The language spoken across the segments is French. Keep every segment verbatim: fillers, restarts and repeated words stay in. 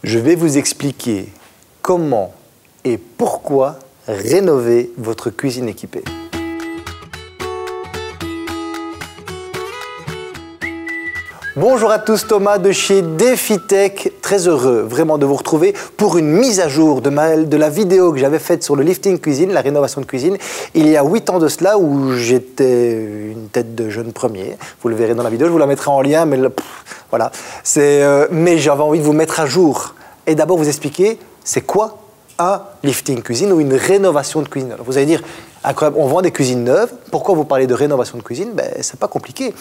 Je vais vous expliquer comment et pourquoi rénover votre cuisine équipée. Bonjour à tous, Thomas de chez DefiTech, très heureux vraiment de vous retrouver pour une mise à jour de, ma, de la vidéo que j'avais faite sur le lifting cuisine, la rénovation de cuisine, il y a huit ans de cela où j'étais une tête de jeune premier, vous le verrez dans la vidéo, je vous la mettrai en lien, mais le, pff, voilà, euh, mais j'avais envie de vous mettre à jour et d'abord vous expliquer c'est quoi un lifting cuisine ou une rénovation de cuisine. Alors vous allez dire, incroyable, on vend des cuisines neuves, pourquoi vous parlez de rénovation de cuisine? Ben, c'est pas compliqué.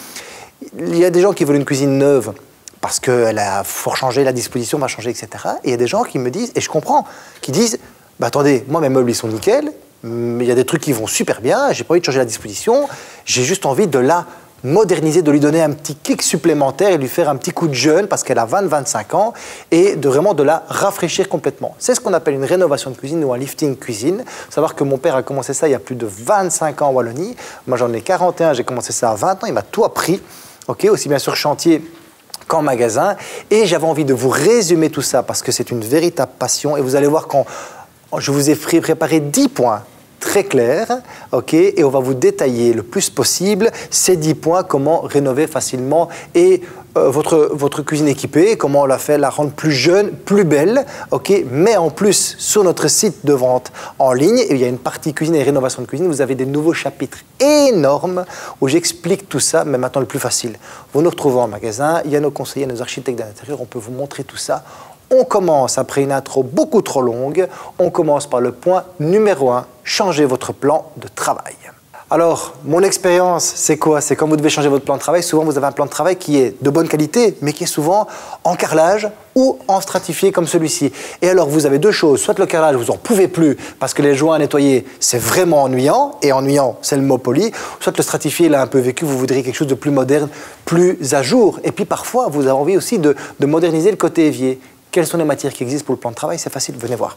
Il y a des gens qui veulent une cuisine neuve parce qu'elle a fort changé, la disposition va changer, et cetera. Et il y a des gens qui me disent, et je comprends, qui disent bah, attendez, moi mes meubles ils sont nickel, mais il y a des trucs qui vont super bien, j'ai pas envie de changer la disposition, j'ai juste envie de la moderniser, de lui donner un petit kick supplémentaire et lui faire un petit coup de jeune parce qu'elle a vingt à vingt-cinq ans et de vraiment de la rafraîchir complètement. C'est ce qu'on appelle une rénovation de cuisine ou un lifting cuisine. Il faut savoir que mon père a commencé ça il y a plus de vingt-cinq ans en Wallonie. Moi j'en ai quarante et un, j'ai commencé ça à vingt ans, il m'a tout appris. Okay, aussi bien sur chantier qu'en magasin. Et j'avais envie de vous résumer tout ça parce que c'est une véritable passion. Et vous allez voir quand je vous ai préparé dix points très clairs, okay, et on va vous détailler le plus possible ces dix points, comment rénover facilement et euh, votre, votre cuisine équipée, comment on la fait, la rendre plus jeune, plus belle, okay, mais en plus sur notre site de vente en ligne, et il y a une partie cuisine et rénovation de cuisine, vous avez des nouveaux chapitres énormes où j'explique tout ça, mais maintenant le plus facile. Vous nous retrouvez en magasin, il y a nos conseillers, nos architectes d'intérieur, on peut vous montrer tout ça. On commence, après une intro beaucoup trop longue, on commence par le point numéro un, changer votre plan de travail. Alors, mon expérience, c'est quoi? C'est quand vous devez changer votre plan de travail, souvent vous avez un plan de travail qui est de bonne qualité, mais qui est souvent en carrelage ou en stratifié comme celui-ci. Et alors, vous avez deux choses, soit le carrelage, vous n'en pouvez plus, parce que les joints à nettoyer, c'est vraiment ennuyant, et ennuyant, c'est le mot poli, soit le stratifié, il a un peu vécu, vous voudriez quelque chose de plus moderne, plus à jour. Et puis parfois, vous avez envie aussi de, de moderniser le côté évier. Quelles sont les matières qui existent pour le plan de travail? C'est facile, venez voir.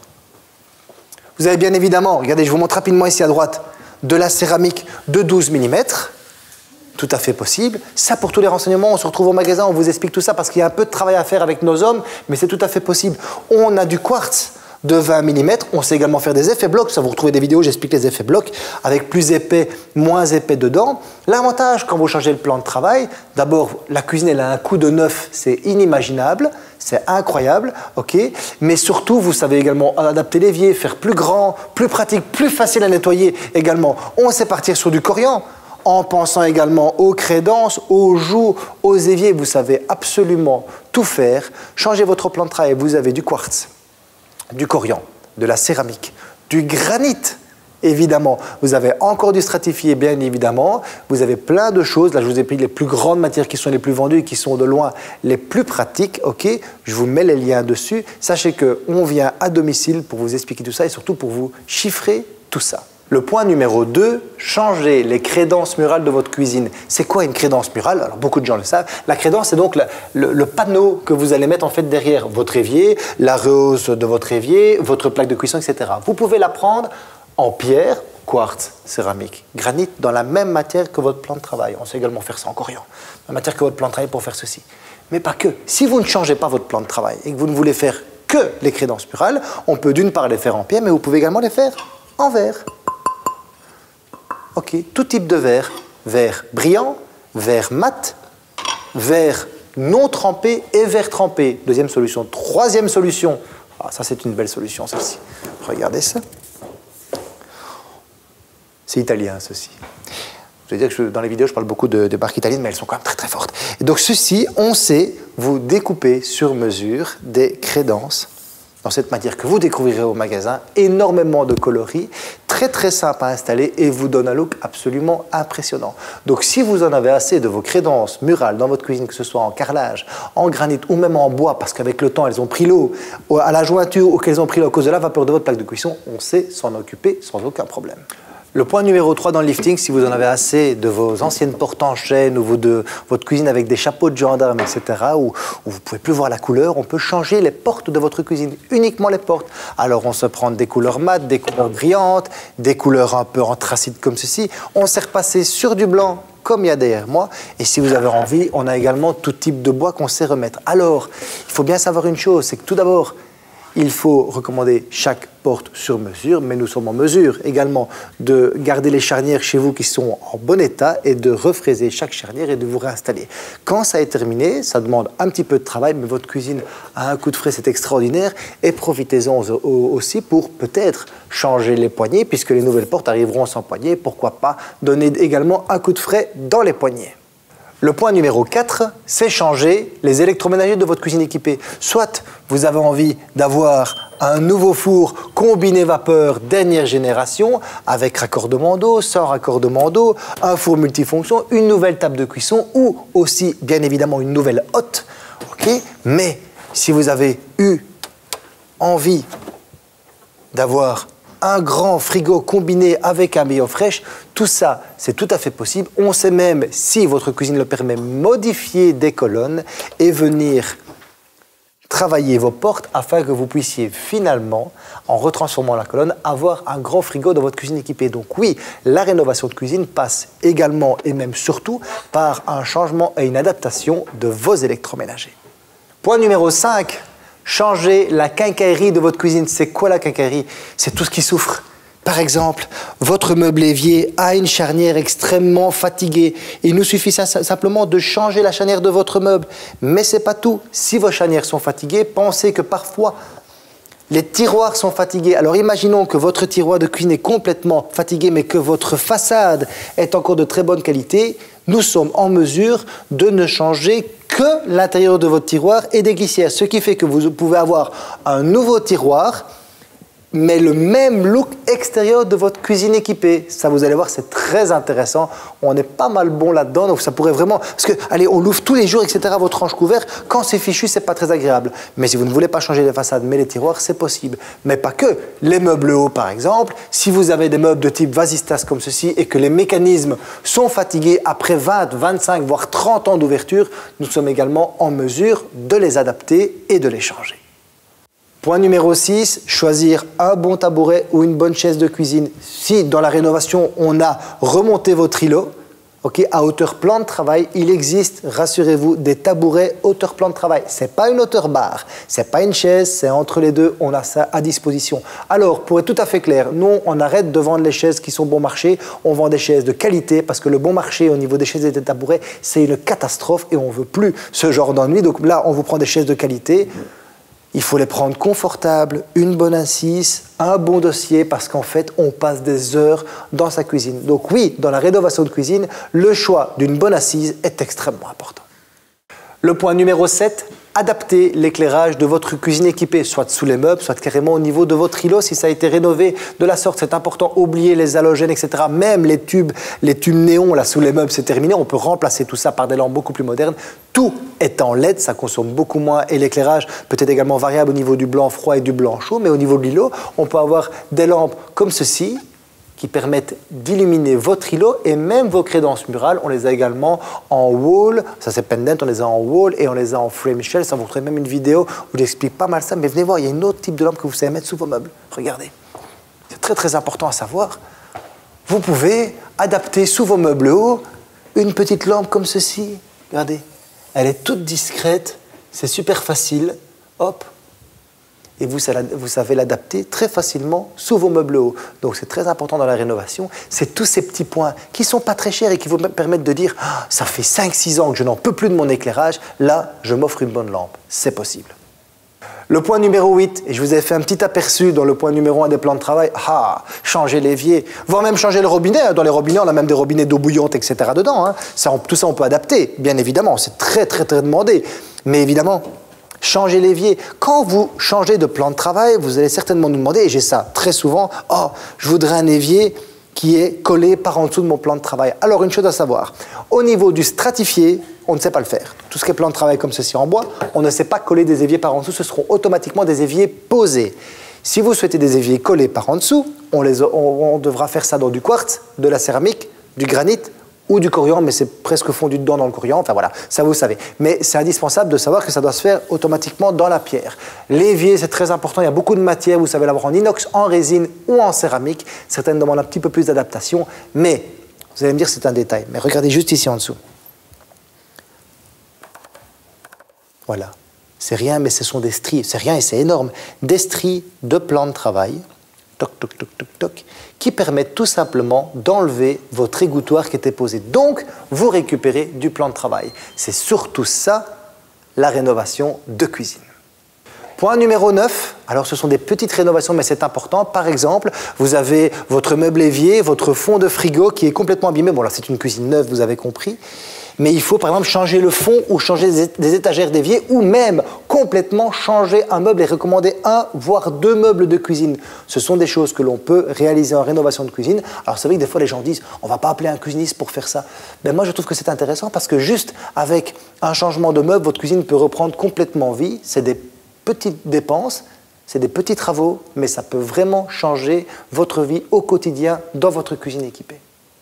Vous avez bien évidemment, regardez, je vous montre rapidement ici à droite, de la céramique de douze millimètres, tout à fait possible. Ça, pour tous les renseignements, on se retrouve au magasin, on vous explique tout ça parce qu'il y a un peu de travail à faire avec nos hommes, mais c'est tout à fait possible. On a du quartz de vingt millimètres, on sait également faire des effets blocs, ça vous retrouvez des vidéos, j'explique les effets blocs, avec plus épais, moins épais dedans. L'avantage quand vous changez le plan de travail, d'abord, la cuisine elle a un coût de neuf, c'est inimaginable, c'est incroyable, ok. Mais surtout, vous savez également adapter l'évier, faire plus grand, plus pratique, plus facile à nettoyer également. On sait partir sur du corian, en pensant également aux crédences, aux joues, aux éviers, vous savez absolument tout faire. Changez votre plan de travail, vous avez du quartz, du corian, de la céramique, du granit, évidemment. Vous avez encore du stratifié, bien évidemment. Vous avez plein de choses. Là, je vous ai pris les plus grandes matières qui sont les plus vendues et qui sont de loin les plus pratiques. Ok, je vous mets les liens dessus. Sachez qu'on vient à domicile pour vous expliquer tout ça et surtout pour vous chiffrer tout ça. Le point numéro deux, changer les crédences murales de votre cuisine. C'est quoi une crédence murale? Alors beaucoup de gens le savent. La crédence, c'est donc le, le, le panneau que vous allez mettre en fait derrière votre évier, la rehausse de votre évier, votre plaque de cuisson, et cetera. Vous pouvez la prendre en pierre, quartz, céramique, granit, dans la même matière que votre plan de travail. On sait également faire ça en corian. La matière que votre plan de travail pour faire ceci. Mais pas que. Si vous ne changez pas votre plan de travail et que vous ne voulez faire que les crédences murales, on peut d'une part les faire en pierre, mais vous pouvez également les faire en verre. Ok, tout type de verre, verre brillant, verre mat, verre non trempé et verre trempé. Deuxième solution. Troisième solution, ah, ça c'est une belle solution celle-ci. Regardez ça. C'est italien ceci. Je veux dire que je, dans les vidéos je parle beaucoup de, de marques italiennes, mais elles sont quand même très très fortes. Et donc ceci, on sait vous découper sur mesure des crédences dans cette matière que vous découvrirez au magasin, énormément de coloris, très très simple à installer et vous donne un look absolument impressionnant. Donc si vous en avez assez de vos crédences murales dans votre cuisine, que ce soit en carrelage, en granit ou même en bois, parce qu'avec le temps elles ont pris l'eau à la jointure ou qu'elles ont pris l'eau à cause de la vapeur de votre plaque de cuisson, on sait s'en occuper sans aucun problème. Le point numéro trois dans le lifting, si vous en avez assez de vos anciennes portes en chêne ou de votre cuisine avec des chapeaux de gendarme, et cetera, où, où vous ne pouvez plus voir la couleur, on peut changer les portes de votre cuisine, uniquement les portes. Alors on se prend des couleurs mates, des couleurs brillantes, des couleurs un peu anthracite comme ceci. On s'est repassé sur du blanc comme il y a derrière moi. Et si vous avez envie, on a également tout type de bois qu'on sait remettre. Alors, il faut bien savoir une chose, c'est que tout d'abord, il faut recommander chaque porte sur mesure, mais nous sommes en mesure également de garder les charnières chez vous qui sont en bon état et de refraiser chaque charnière et de vous réinstaller. Quand ça est terminé, ça demande un petit peu de travail, mais votre cuisine a un coup de frais, c'est extraordinaire. Et profitez-en aussi pour peut-être changer les poignées, puisque les nouvelles portes arriveront sans poignée. Pourquoi pas donner également un coup de frais dans les poignées. Le point numéro quatre, c'est changer les électroménagers de votre cuisine équipée. Soit vous avez envie d'avoir un nouveau four combiné vapeur dernière génération avec raccordement d'eau, sans raccordement d'eau, un four multifonction, une nouvelle table de cuisson ou aussi bien évidemment une nouvelle hotte. Okay. Mais si vous avez eu envie d'avoir un grand frigo combiné avec un billon fraîche, tout ça, c'est tout à fait possible. On sait même, si votre cuisine le permet, modifier des colonnes et venir travailler vos portes afin que vous puissiez finalement, en retransformant la colonne, avoir un grand frigo dans votre cuisine équipée. Donc oui, la rénovation de cuisine passe également et même surtout par un changement et une adaptation de vos électroménagers. Point numéro cinq. Changez la quincaillerie de votre cuisine. C'est quoi la quincaillerie? C'est tout ce qui souffre. Par exemple, votre meuble évier a une charnière extrêmement fatiguée. Il nous suffit simplement de changer la charnière de votre meuble. Mais ce n'est pas tout. Si vos charnières sont fatiguées, pensez que parfois, les tiroirs sont fatigués. Alors imaginons que votre tiroir de cuisine est complètement fatigué, mais que votre façade est encore de très bonne qualité. Nous sommes en mesure de ne changer que l'intérieur de votre tiroir et des glissières. Ce qui fait que vous pouvez avoir un nouveau tiroir, mais le même look extérieur de votre cuisine équipée. Ça, vous allez voir, c'est très intéressant. On est pas mal bon là-dedans, donc ça pourrait vraiment... Parce que, allez, on l'ouvre tous les jours, et cetera, votre range couvert. Quand c'est fichu, c'est pas très agréable. Mais si vous ne voulez pas changer les façades, mais les tiroirs, c'est possible. Mais pas que. Les meubles hauts, par exemple, si vous avez des meubles de type vasistas comme ceci et que les mécanismes sont fatigués après vingt, vingt-cinq, voire trente ans d'ouverture, nous sommes également en mesure de les adapter et de les changer. Point numéro six, choisir un bon tabouret ou une bonne chaise de cuisine. Si dans la rénovation, on a remonté votre îlot, okay, à hauteur plan de travail, il existe, rassurez-vous, des tabourets hauteur plan de travail. Ce n'est pas une hauteur barre, ce n'est pas une chaise, c'est entre les deux, on a ça à disposition. Alors, pour être tout à fait clair, nous, on arrête de vendre les chaises qui sont bon marché, on vend des chaises de qualité parce que le bon marché au niveau des chaises et des tabourets, c'est une catastrophe et on ne veut plus ce genre d'ennui. Donc là, on vous prend des chaises de qualité. Il faut les prendre confortables, une bonne assise, un bon dossier, parce qu'en fait, on passe des heures dans sa cuisine. Donc oui, dans la rénovation de cuisine, le choix d'une bonne assise est extrêmement important. Le point numéro sept, adapter l'éclairage de votre cuisine équipée, soit sous les meubles, soit carrément au niveau de votre îlot. Si ça a été rénové de la sorte, c'est important. Oubliez les halogènes, et cetera. Même les tubes, les tubes néons là sous les meubles, c'est terminé. On peut remplacer tout ça par des lampes beaucoup plus modernes. Tout est en L E D, ça consomme beaucoup moins et l'éclairage peut être également variable au niveau du blanc froid et du blanc chaud. Mais au niveau de l'îlot, on peut avoir des lampes comme ceci, qui permettent d'illuminer votre îlot et même vos crédences murales. On les a également en wall, ça c'est pendant, on les a en wall et on les a en frame shell. Ça vous trouverez même une vidéo où j'explique pas mal ça, mais venez voir, il y a un autre type de lampe que vous savez mettre sous vos meubles. Regardez, c'est très très important à savoir. Vous pouvez adapter sous vos meubles hauts une petite lampe comme ceci. Regardez, elle est toute discrète, c'est super facile, hop. Et vous, vous savez l'adapter très facilement sous vos meubles hauts. Donc c'est très important dans la rénovation. C'est tous ces petits points qui ne sont pas très chers et qui vous permettent de dire ah, « ça fait cinq six ans que je n'en peux plus de mon éclairage, là je m'offre une bonne lampe ». C'est possible. Le point numéro huit, et je vous ai fait un petit aperçu dans le point numéro un des plans de travail, ah, changer l'évier, voire même changer le robinet. Dans les robinets, on a même des robinets d'eau bouillante, et cetera dedans. Hein. Ça, on, tout ça, on peut adapter, bien évidemment. C'est très, très, très demandé. Mais évidemment, changer l'évier. Quand vous changez de plan de travail, vous allez certainement nous demander, et j'ai ça très souvent, « Oh, je voudrais un évier qui est collé par en dessous de mon plan de travail. » Alors, une chose à savoir, au niveau du stratifié, on ne sait pas le faire. Tout ce qui est plan de travail comme ceci en bois, on ne sait pas coller des éviers par en dessous, ce seront automatiquement des éviers posés. Si vous souhaitez des éviers collés par en dessous, on, les, on, on devra faire ça dans du quartz, de la céramique, du granit, ou du coriandre, mais c'est presque fondu dedans dans le coriandre, enfin voilà, ça vous savez. Mais c'est indispensable de savoir que ça doit se faire automatiquement dans la pierre. L'évier, c'est très important, il y a beaucoup de matières, vous savez l'avoir en inox, en résine ou en céramique. Certaines demandent un petit peu plus d'adaptation, mais Vous allez me dire c'est un détail, mais regardez juste ici en dessous. Voilà. C'est rien, mais ce sont des stries. C'est rien et c'est énorme. Des stries de plan de travail, toc, toc, toc, toc, toc, qui permettent tout simplement d'enlever votre égouttoir qui était posé. Donc, vous récupérez du plan de travail. C'est surtout ça, la rénovation de cuisine. Point numéro neuf, alors ce sont des petites rénovations, mais c'est important. Par exemple, vous avez votre meuble évier, votre fond de frigo qui est complètement abîmé. Bon, là, c'est une cuisine neuve, vous avez compris. Mais il faut, par exemple, changer le fond ou changer des étagères d'évier ou même complètement changer un meuble et recommander un, voire deux meubles de cuisine. Ce sont des choses que l'on peut réaliser en rénovation de cuisine. Alors, c'est vrai que des fois, les gens disent « on ne va pas appeler un cuisiniste pour faire ça ». Mais moi, je trouve que c'est intéressant parce que juste avec un changement de meuble, votre cuisine peut reprendre complètement vie. C'est des petites dépenses, c'est des petits travaux, mais ça peut vraiment changer votre vie au quotidien dans votre cuisine équipée.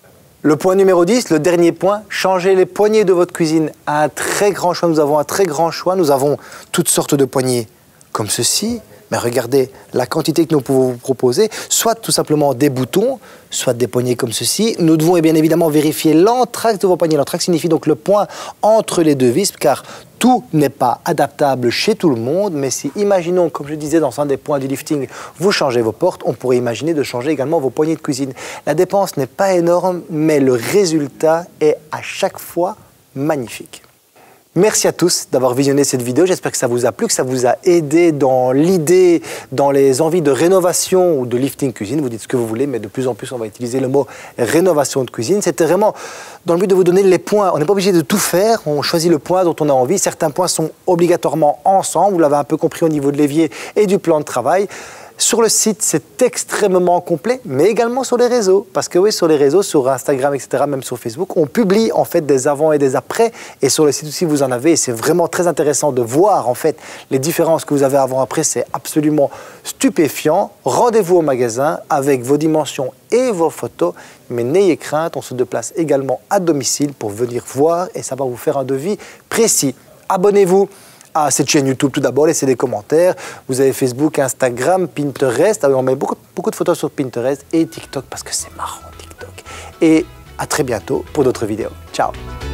Le point numéro dix, le dernier point, changez les poignées de votre cuisine. Un très grand choix, nous avons un très grand choix. Nous avons toutes sortes de poignées comme ceci. Mais regardez la quantité que nous pouvons vous proposer, soit tout simplement des boutons, soit des poignées comme ceci. Nous devons bien évidemment vérifier l'entraxe de vos poignées. L'entraxe signifie donc le point entre les deux vis, car tout n'est pas adaptable chez tout le monde. Mais si, imaginons, comme je disais dans un des points du lifting, vous changez vos portes, on pourrait imaginer de changer également vos poignées de cuisine. La dépense n'est pas énorme, mais le résultat est à chaque fois magnifique. Merci à tous d'avoir visionné cette vidéo. J'espère que ça vous a plu, que ça vous a aidé dans l'idée, dans les envies de rénovation ou de lifting cuisine. Vous dites ce que vous voulez, mais de plus en plus, on va utiliser le mot rénovation de cuisine. C'était vraiment dans le but de vous donner les points. On n'est pas obligé de tout faire. On choisit le point dont on a envie. Certains points sont obligatoirement ensemble. Vous l'avez un peu compris au niveau de l'évier et du plan de travail. Sur le site, c'est extrêmement complet, mais également sur les réseaux. Parce que oui, sur les réseaux, sur Instagram, et cetera, même sur Facebook, on publie en fait des avant et des après. Et sur le site aussi, vous en avez. Et c'est vraiment très intéressant de voir en fait les différences que vous avez avant-après. C'est absolument stupéfiant. Rendez-vous au magasin avec vos dimensions et vos photos. Mais n'ayez crainte, on se déplace également à domicile pour venir voir et ça va vous faire un devis précis. Abonnez-vous à cette chaîne YouTube tout d'abord, laissez des commentaires. Vous avez Facebook, Instagram, Pinterest. On met beaucoup, beaucoup de photos sur Pinterest et TikTok parce que c'est marrant TikTok. Et à très bientôt pour d'autres vidéos. Ciao!